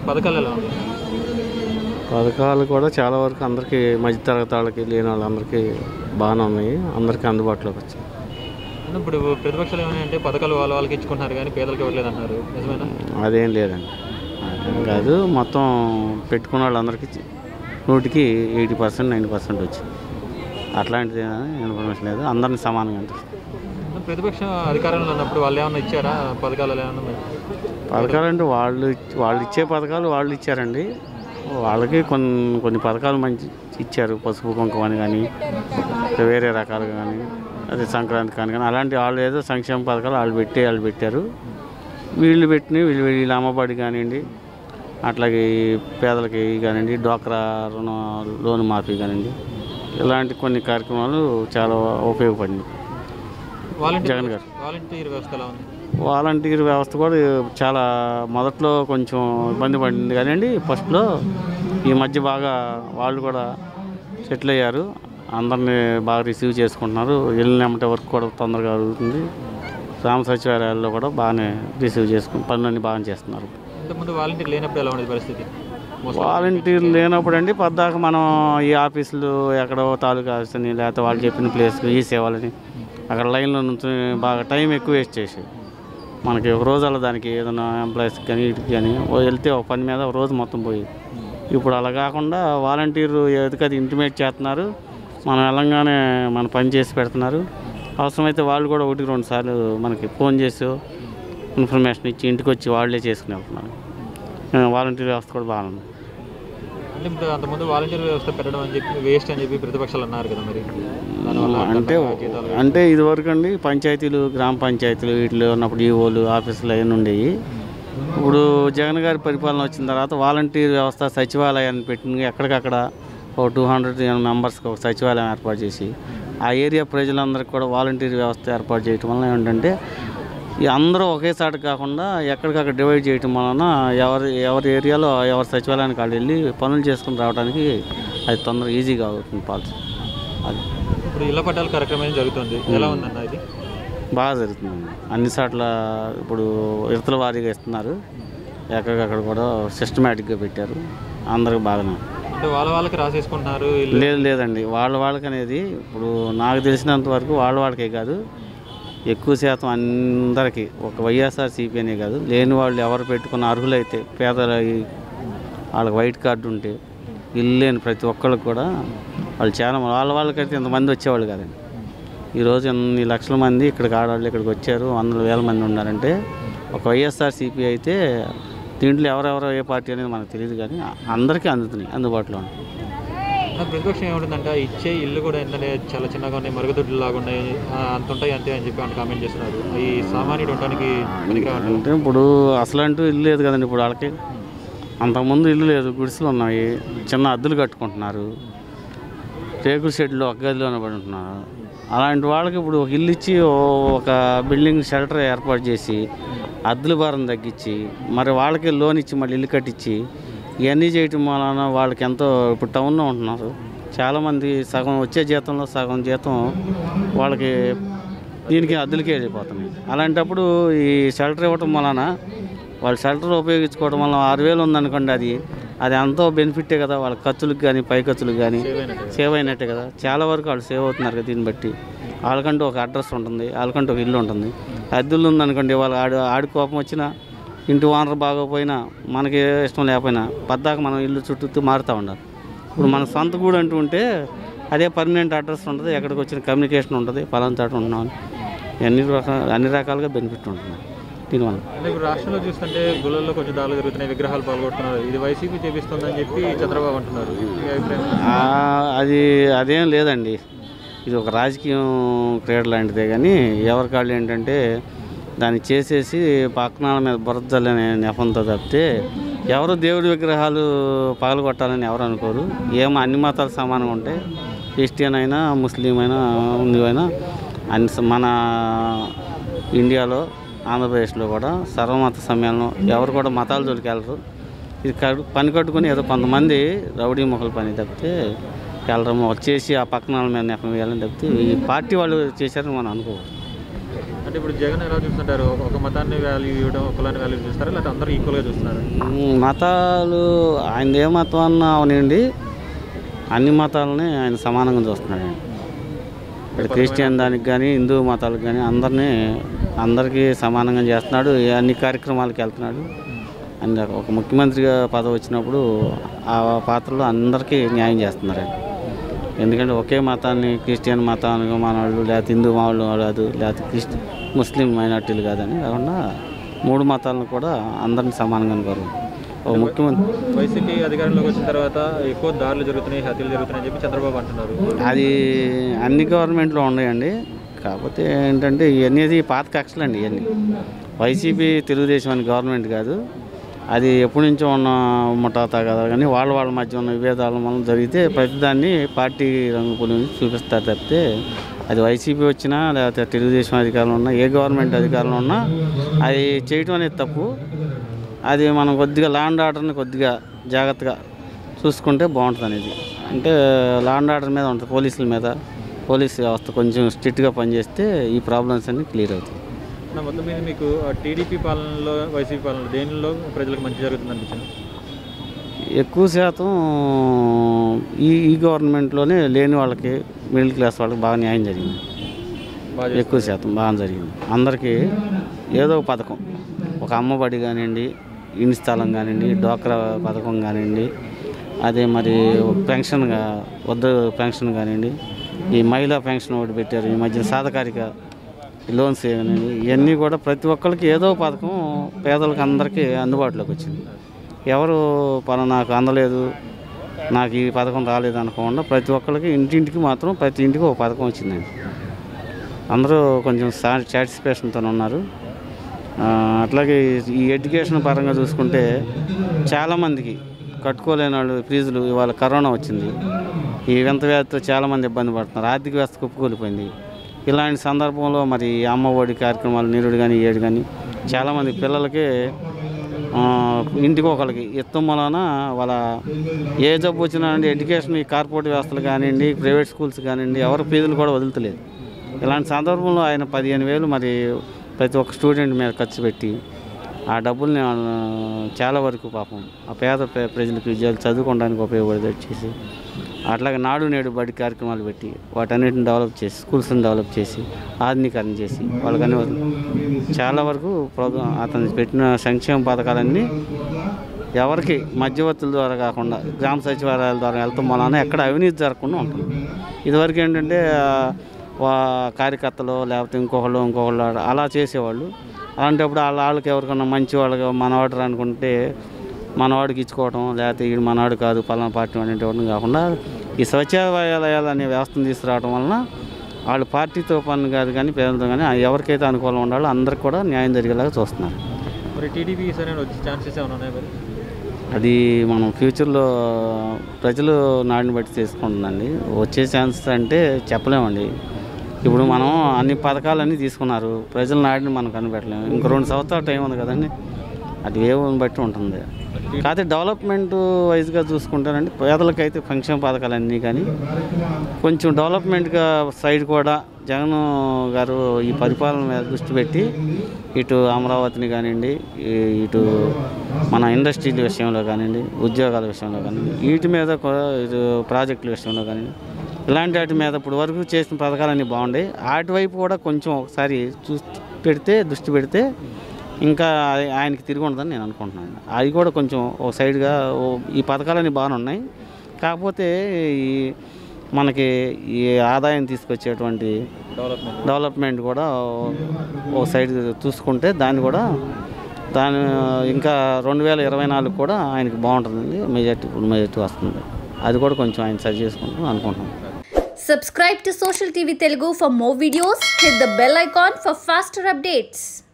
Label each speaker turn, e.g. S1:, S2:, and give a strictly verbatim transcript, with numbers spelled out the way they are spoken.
S1: పథకాలు ఎలా ఉన్నాయి?
S2: పథకాలు కూడా చాలా వరకు అందరికీ మధ్యతరగతి వాళ్ళకి లేని వాళ్ళందరికీ బాగానే ఉన్నాయి, అందరికీ అందుబాటులోకి వచ్చాయి.
S1: ఇప్పుడు ప్రతిపక్షాలు ఏమైనా అంటే పథకాలు వాళ్ళ వాళ్ళకి ఇచ్చుకుంటున్నారు కానీ పేదలకు ఇవ్వట్లేదు అంటారు, నిజమేనా?
S2: అదేం లేదండి, అదేం కాదు. మొత్తం పెట్టుకున్న వాళ్ళందరికీ నూటికి ఎయిటీ పర్సెంట్ నైంటీ పర్సెంట్ వచ్చింది. అట్లాంటిది ఇన్ఫర్మేషన్ లేదు, అందరినీ సమానంగా ఉంటుంది.
S1: ప్రతిపక్షం అధికారంలో ఉన్నప్పుడు వాళ్ళు ఏమన్నా ఇచ్చారా పథకాలు? ఏమన్నా
S2: పథకాలు అంటే వాళ్ళు వాళ్ళు ఇచ్చే పథకాలు వాళ్ళు ఇచ్చారండి. వాళ్ళకి కొన్ని కొన్ని పథకాలు మంచి ఇచ్చారు, పసుపు కుంకుమ అని కానీ వేరే రకాలుగా కానీ అదే సంక్రాంతి కానీ కానీ అలాంటి వాళ్ళు ఏదో సంక్షేమ పథకాలు వాళ్ళు పెట్టి వాళ్ళు పెట్టారు. వీళ్ళు పెట్టినవి వీళ్ళు వీళ్ళ అమ్మబడి కానివ్వండి, అట్లాగే పేదలకి కానివ్వండి, డ్వాక్రా రుణ లోన్ మాఫీ కానివ్వండి, ఇలాంటి కొన్ని కార్యక్రమాలు చాలా ఉపయోగపడింది జగన్ గారు.
S1: వాలంటీర్ వ్యవస్థ ఎలా ఉంది?
S2: వాలంటీర్ వ్యవస్థ కూడా చాలా మొదట్లో కొంచెం ఇబ్బంది పడింది కానివ్వండి, ఫస్ట్లో. ఈ మధ్య బాగా వాళ్ళు కూడా సెటిల్ అయ్యారు, అందరినీ బాగా రిసీవ్ చేసుకుంటున్నారు. వెళ్ళినమ్మటే వర్క్ కూడా తొందరగా జరుగుతుంది. గ్రామ సచివాలయాల్లో కూడా బాగానే రిసీవ్ చేసుకుని పనులన్నీ బాగా చేస్తున్నారు.
S1: ఇంతకుముందు వాలంటీర్ లేనప్పుడు ఎలా ఉండేది పరిస్థితి?
S2: వాలంటీర్ లేనప్పుడు అండి పద్దాక మనం ఈ ఆఫీసులు ఎక్కడో తాలూకా ఆఫీసుని లేకపోతే వాళ్ళు చెప్పిన ప్లేస్కి ఈ సేవలని అక్కడ లైన్లో నుంచి బాగా టైం ఎక్కువ వేస్ట్ చేసి మనకి ఒక రోజు అలా దానికి ఏదైనా ఎంప్లాయీస్కి కానీ వీటికి కానీ వెళ్తే ఒక పని మీద ఒక రోజు మొత్తం పోయి. ఇప్పుడు అలా కాకుండా వాలంటీర్లు ఎదుకది ఇంటిమేట్ చేస్తున్నారు, మనం వెళ్ళంగానే మన పని చేసి పెడుతున్నారు. అవసరమైతే వాళ్ళు కూడా ఒకటి రెండు సార్లు మనకి ఫోన్ చేసి ఇన్ఫర్మేషన్ ఇచ్చి ఇంటికి వచ్చి వాళ్ళే చేసుకుని వెళ్తున్నారు. వాలంటీర్ వ్యవస్థ కూడా బాగుంది.
S1: అంటే అంతకుముందు వాలంటీర్ వ్యవస్థ పెట్టడం అని చెప్పి వేస్ట్ అని చెప్పి ప్రతిపక్షాలు అన్నారు కదా, మరి
S2: అంటే అంటే ఇదివరకు అండి పంచాయతీలు గ్రామ పంచాయతీలు వీటిలో ఉన్నప్పుడు ఈఓలు ఆఫీసులు అవన్నీ ఉండేవి. ఇప్పుడు జగన్ గారి పరిపాలన వచ్చిన తర్వాత వాలంటీర్ వ్యవస్థ సచివాలయాన్ని పెట్టిన ఎక్కడికక్కడ ఒక టూ హండ్రెడ్ మెంబర్స్కి ఒక సచివాలయం ఏర్పాటు చేసి ఆ ఏరియా ప్రజలందరికీ కూడా వాలంటీర్ వ్యవస్థ ఏర్పాటు చేయటం వలన ఏంటంటే ఈ అందరూ ఒకేసారి కాకుండా ఎక్కడికక్కడ డివైడ్ చేయటం వలన ఎవరి ఎవరి ఏరియాలో ఎవరి సచివాలయానికి వాళ్ళు వెళ్ళి పనులు చేసుకుని రావడానికి అది తొందరగా ఈజీగా అవుతుంది పాలసీ. అది
S1: ఇప్పుడు ఇళ్ల పట్టాల కార్యక్రమం జరుగుతుంది, ఎలా ఉందన్న? ఇది
S2: బాగా జరుగుతుందండి అన్ని చోట్ల. ఇప్పుడు విడతల వారీగా ఇస్తున్నారు, ఎక్కడికక్కడ కూడా సిస్టమేటిక్గా పెట్టారు, అందరికి బాగానే.
S1: అంటే వాళ్ళ వాళ్ళకి రాసేసుకుంటున్నారు?
S2: లేదు లేదండి, వాళ్ళ వాళ్ళకి అనేది ఇప్పుడు నాకు తెలిసినంత వరకు వాళ్ళ వాళ్ళకే కాదు, ఎక్కువ శాతం అందరికీ ఒక వైఎస్ఆర్సీపీ అనే కాదు, లేని వాళ్ళు ఎవరు పెట్టుకున్న అర్హులైతే పేదల వాళ్ళకి వైట్ కార్డు ఉంటే ఇల్లు లేని ప్రతి ఒక్కరికి కూడా వాళ్ళు చాలా వాళ్ళ వాళ్ళకైతే ఇంతమంది వచ్చేవాళ్ళు కాదండి. ఈరోజు ఎన్ని లక్షల మంది ఇక్కడికి ఆడవాళ్ళు ఇక్కడికి వచ్చారు, వందల వేల మంది ఉన్నారంటే ఒక వైఎస్ఆర్సీపీ అయితే దీంట్లో ఎవరెవరో ఏ పార్టీ అనేది మనకు తెలియదు కానీ అందరికీ అందుతున్నాయి, అందుబాటులో ఉన్నాయి.
S1: ప్రతిపక్షం ఏముంటుందంటే ఇచ్చే ఇల్లు కూడా ఏంటంటే చాలా చిన్నగా ఉన్నాయి, మరుగుదొడ్లు లాగా ఉన్నాయి, అంత ఉంటాయి అంతే అని చెప్పి అంటే కామెంట్ చేస్తున్నారు. ఈ సామాన్యుడు ఉండడానికి
S2: అంటే ఇప్పుడు అసలు అంటూ ఇల్లు లేదు కదండి. ఇప్పుడు వాళ్ళకి అంతకుముందు ఇల్లు లేదు, గుడిసెలు ఉన్నాయి, చిన్న అద్దెలు కట్టుకుంటున్నారు, రేకుల షెడ్లు ఒక గదిలోనే పడి ఉంటున్నారు. అలాంటి వాళ్ళకి ఇప్పుడు ఒక ఇల్లు ఇచ్చి ఒక బిల్డింగ్ షెల్టర్ ఏర్పాటు చేసి అద్దెల భారం తగ్గించి మరి వాళ్ళకి లోన్ ఇచ్చి మళ్ళీ ఇల్లు కట్టించి ఇవన్నీ చేయటం వలన వాళ్ళకి ఎంతో ఇప్పుడు టౌన్లో ఉంటున్నారు చాలామంది, సగం వచ్చే జీతంలో సగం జీతం వాళ్ళకి దీనికి అద్దెలకే వెళ్ళిపోతున్నాయి. అలాంటప్పుడు ఈ షెల్టర్ ఇవ్వటం వలన వాళ్ళు షెల్టర్ ఉపయోగించుకోవడం వల్ల ఆరు వేలు ఉందనుకోండి, అది అది ఎంతో బెనిఫిటే కదా వాళ్ళ ఖర్చులకు కానీ పై ఖర్చులకు కానీ సేవ్ అయినట్టే కదా. చాలా వరకు వాళ్ళు సేవ్ అవుతున్నారు కదా. దీన్ని బట్టి వాళ్ళకంటూ ఒక అడ్రస్ ఉంటుంది, వాళ్ళకంటూ ఒక ఇల్లు ఉంటుంది. అద్దెలు ఉందనుకోండి, వాళ్ళు ఆడి ఆడి కోపం వచ్చినా ఇంటి ఓనర్ బాగోపోయినా మనకి ఇష్టం లేకపోయినా పద్దాక మనం ఇల్లు చుట్టూ మారుతూ ఉండాలి. ఇప్పుడు మన సొంత గూడు అంటూ ఉంటే అదే పర్మనెంట్ అడ్రస్ ఉంటుంది, ఎక్కడికి వచ్చిన కమ్యూనికేషన్ ఉంటుంది, పలానా చోట ఉంటున్నాం, అన్ని రకాల అన్ని రకాలుగా బెనిఫిట్ ఉంటుంది దీనివల్ల.
S1: ఇప్పుడు రాష్ట్రంలో చూస్తుంటే గుళ్ళల్లో కొంచెం దాడులు జరుగుతున్నాయి, విగ్రహాలు పాల్గొడుతున్నారు, ఇది వైసీపీ చేపిస్తుందని చెప్పి చంద్రబాబు అంటున్నారు.
S2: అది అదేం లేదండి, ఇది ఒక రాజకీయం క్రీడ లాంటిదే. కానీ ఎవరికాళ్ళు ఏంటంటే దాన్ని చేసేసి పక్కనాల మీద బురద జల్లనే నెపంతో తప్పితే ఎవరు దేవుడి విగ్రహాలు పగలగొట్టాలని ఎవరు అనుకోరు. ఏమో అన్ని మతాలు సమానంగా ఉంటాయి, క్రిస్టియన్ అయినా ముస్లిం అయినా హిందూ అయినా అన్ని మన ఇండియాలో ఆంధ్రప్రదేశ్లో కూడా సర్వమత సమ్మేళనం, ఎవరు కూడా మతాల జోలికి వెళ్ళరు. ఇది పని కట్టుకుని ఏదో కొంతమంది రౌడీ మొక్కలు పని తప్పితే వెళ్ళడం వచ్చేసి ఆ పక్కన మీద నెపం వేయాలని తప్పితే ఈ పార్టీ వాళ్ళు చేశారని మనం అనుకోవచ్చు.
S1: అంటే ఇప్పుడు జగన్ ఎలా చూస్తుంటారు? ఒక మతాన్ని వాల్యూ ఇవ్వడం, కులాన్ని వాల్యూ చూస్తారా, లేకపోతే అందరూ ఈక్వల్గా చూస్తున్నారా?
S2: మతాలు ఆయన ఏ మతం అన్నా అవనండి, అన్ని మతాలని ఆయన సమానంగా చూస్తున్నాడు. ఇప్పుడు క్రిస్టియన్ దానికి కానీ హిందూ మతాలకు కానీ అందరినీ అందరికీ సమానంగా చేస్తున్నాడు. అన్ని కార్యక్రమాలకు వెళ్తున్నాడు. అండ్ ఒక ముఖ్యమంత్రిగా పదవి వచ్చినప్పుడు ఆ పాత్రలో అందరికీ న్యాయం చేస్తున్నారు. ఎందుకంటే ఒకే మతాన్ని క్రిస్టియన్ మతానికి మన వాళ్ళు, లేకపోతే హిందూ వాళ్ళు కాదు, లేకపోతే క్రిస్టి ముస్లిం మైనార్టీలు కాదని కాకుండా మూడు మతాలను కూడా అందరినీ సమానంగా అనుకోరు. ఒక ముఖ్యమంత్రి
S1: వైసీపీ అధికారంలోకి వచ్చిన తర్వాత ఎక్కువ దాడులు జరుగుతున్నాయి, హత్యలు జరుగుతున్నాయని చెప్పి చంద్రబాబు అంటున్నారు.
S2: అది అన్ని గవర్నమెంట్లో ఉన్నాయండి. కాకపోతే ఏంటంటే ఇవన్నీ పాత కక్షలు అండి. ఇవన్నీ వైసీపీ తెలుగుదేశం అని గవర్నమెంట్ కాదు, అది ఎప్పటి నుంచో ఉన్న ముఠాతా కదా. కానీ వాళ్ళ వాళ్ళ మధ్య ఉన్న విభేదాల వల్ల జరిగితే ప్రతిదాన్ని పార్టీ రంగు పులి చూపిస్తారు తప్పితే అది వైసీపీ వచ్చినా లేకపోతే తెలుగుదేశం అధికారంలో ఉన్నా ఏ గవర్నమెంట్ అధికారంలో ఉన్నా అది చేయటం అనేది తప్పు. అది మనం కొద్దిగా లా అండ్ ఆర్డర్ని కొద్దిగా జాగ్రత్తగా చూసుకుంటే బాగుంటుంది అనేది. అంటే లా అండ్ ఆర్డర్ మీద ఉంటుంది, పోలీసుల మీద. పోలీస్ వ్యవస్థ కొంచెం స్ట్రిక్ట్గా పనిచేస్తే ఈ ప్రాబ్లమ్స్ అన్నీ క్లియర్ అవుతాయి.
S1: నా మొత్తం మీద మీకు టీడీపీ పాలనలో వైసీపీ పాలనలో దేనిలో ప్రజలకు మంచి జరుగుతుంది అనిపించింది?
S2: ఎక్కువ శాతం ఈ ఈ గవర్నమెంట్లోనే లేని వాళ్ళకి, మిడిల్ క్లాస్ వాళ్ళకి బాగా న్యాయం జరిగింది. ఎక్కువ శాతం బాగా జరిగింది. అందరికీ ఏదో ఒక పథకం, ఒక అమ్మబడి కానివ్వండి, ఇంటి స్థలం కానివ్వండి, డోక్రా పథకం కానివ్వండి, అదే మరి పెన్షన్గా వద్ద పెన్షన్ కానివ్వండి, ఈ మహిళా పెన్షన్ ఒకటి పెట్టారు ఈ మధ్య, సాధకారిక లోన్స్ కానివ్వండి, ఇవన్నీ కూడా ప్రతి ఒక్కరికి ఏదో పథకం పేదలకు అందరికీ అందుబాటులోకి వచ్చింది. ఎవరు పలానా నాకు అందలేదు, నాకు ఈ పథకం రాలేదు అనుకోకుండా ప్రతి ఒక్కరికి ఇంటింటికి మాత్రం ప్రతి ఇంటికి ఒక పథకం వచ్చిందండి. అందరూ కొంచెం సాటిస్ఫాక్షన్తో ఉన్నారు. అట్లాగే ఈ ఎడ్యుకేషన్ పరంగా చూసుకుంటే చాలామందికి కట్టుకోలేని వాళ్ళు ఫీజులు, ఇవాళ కరోనా వచ్చింది, ఈ వింత వ్యాధితో చాలామంది ఇబ్బంది పడుతున్నారు. ఆర్థిక వ్యవస్థ కుప్పకూలిపోయింది. ఇలాంటి సందర్భంలో మరి అమ్మ ఒడి కార్యక్రమాలు, నీరుడు కానీ ఏడు కానీ చాలామంది పిల్లలకి ఇంటికి ఒకరికి ఇష్టం వలన వాళ్ళ ఏ జబ్బు వచ్చినా అండి ఎడ్యుకేషన్ ఈ కార్పొరేట్ వ్యవస్థలు కానివ్వండి, ప్రైవేట్ స్కూల్స్ కానివ్వండి, ఎవరు ఫీజులు కూడా వదులుతలేదు. ఇలాంటి సందర్భంలో ఆయన పదిహేను వేలు మరి ప్రతి ఒక్క స్టూడెంట్ మీద ఖర్చు పెట్టి ఆ డబ్బుల్ని చాలా వరకు పాపం ఆ పేద ప్రజలకు విద్యార్థులు చదువుకోవడానికి ఉపయోగపడేది చేసి, అట్లాగే నాడు నేడు బడి కార్యక్రమాలు పెట్టి వాటన్నిటిని డెవలప్ చేసి, స్కూల్స్ని డెవలప్ చేసి, ఆధునీకరణ చేసి వాళ్ళకని చాలా వరకు అతను పెట్టిన సంక్షేమ పథకాలన్నీ ఎవరికి మధ్యవర్తుల ద్వారా కాకుండా గ్రామ సచివాలయాల ద్వారా వెళ్తాం వలన ఎక్కడ అవినీతి జరగకుండా ఉంటుంది. ఇదివరకు ఏంటంటే కార్యకర్తలు లేకపోతే ఇంకొకళ్ళు ఇంకొకళ్ళు అలా చేసేవాళ్ళు. అలాంటప్పుడు వాళ్ళ వాళ్ళకి ఎవరికన్నా మంచి వాళ్ళకి మనవాడు అనుకుంటే మనవాడికి ఇచ్చుకోవడం, లేకపోతే వీడు మనవాడు కాదు పలానా పార్టీ అనేటువంటి కాకుండా ఈ సచివాలయాలు అనే వ్యవస్థను తీసుకురావడం వలన వాళ్ళు పార్టీతో పని కాదు కానీ పేదలతో కానీ ఎవరికైతే అనుకూలం ఉండాలో అందరికి కూడా న్యాయం జరిగేలాగా చూస్తున్నారు.
S1: మరి టీడీపీ సరైన వచ్చే ఛాన్సెస్ ఏమైనా ఉన్నాయి మరి?
S2: అది మనం ఫ్యూచర్లో ప్రజలు నాడిని బట్టి తీసుకుంటుందండి. వచ్చే ఛాన్సెస్ అంటే చెప్పలేమండి. ఇప్పుడు మనం అన్ని పథకాలన్నీ తీసుకున్నారు, ప్రజల నాడిని మనం కనిపెట్టలేము. ఇంకో రెండు సంవత్సరాల టైం ఉంది కదండి, అది వేవుని బట్టి ఉంటుంది. కాకపోతే డెవలప్మెంట్ వైజ్గా చూసుకుంటానండి పేదలకైతే సంక్షేమ పథకాలన్నీ కానీ కొంచెం డెవలప్మెంట్గా సైడ్ కూడా జగన్ గారు ఈ పరిపాలన మీద దృష్టి పెట్టి ఇటు అమరావతిని కానివ్వండి, ఇటు మన ఇండస్ట్రీల విషయంలో కానివ్వండి, ఉద్యోగాల విషయంలో కానివ్వండి, వీటి మీద ఇటు ప్రాజెక్టుల విషయంలో కానివ్వండి, ఇలాంటి వాటి మీద ఇప్పుడు వరకు చేసిన పథకాలన్నీ బాగుంటాయి. వాటి వైపు కూడా కొంచెం ఒకసారి చూసి పెడితే దృష్టి పెడితే ఇంకా ఆయనకి తిరిగి ఉండదని నేను అనుకుంటున్నాను. అది కూడా కొంచెం ఒక సైడ్గా ఈ పథకాలన్నీ బాగానే ఉన్నాయి. కాకపోతే ఈ మనకి ఈ ఆదాయం తీసుకొచ్చేటువంటి
S1: డెవలప్మెంట్
S2: డెవలప్మెంట్ కూడా ఒక సైడ్ చూసుకుంటే దాన్ని కూడా దాని ఇంకా రెండు వేల ఇరవై నాలుగు కూడా ఆయనకి బాగుంటుందండి. మెజార్టీ మెజార్టీ వస్తుంది. అది కూడా కొంచెం ఆయన సరి చేసుకుంటాం అనుకుంటున్నాం.
S3: Subscribe to Social T V Telugu for more videos. Hit the bell icon for faster updates.